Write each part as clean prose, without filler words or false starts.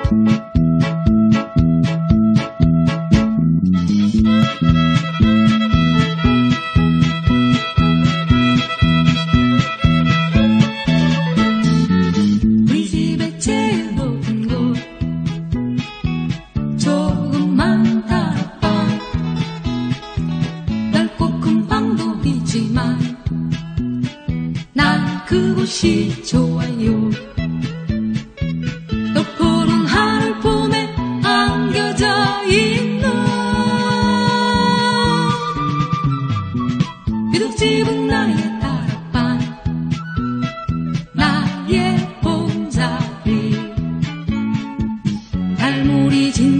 그곳이 좋아요. 또 푸른 하늘 품에 안겨져 있는 비둑집은 나의 다락방, 나의 봄자리. 달무리 진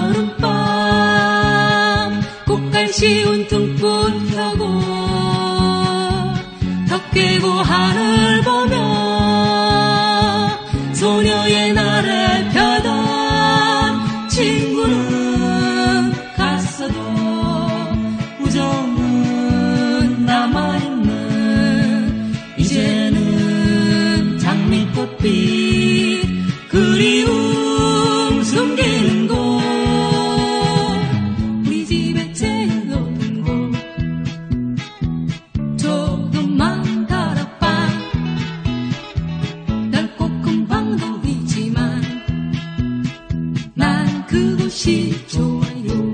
여름밤, 꽃갈 쉬운 등불 켜고 덕 깨고 하늘 보며 소녀의 나를 펴던 친구는 갔어도 우정은 남아있는 이제는 장미꽃빛 그리움 숨기는 곳. 우리 집에 제일 높은 곳 조금만 그곳이 좋아요.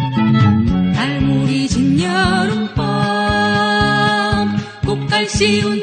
달무리 진 여름밤, 꽃갈 쉬운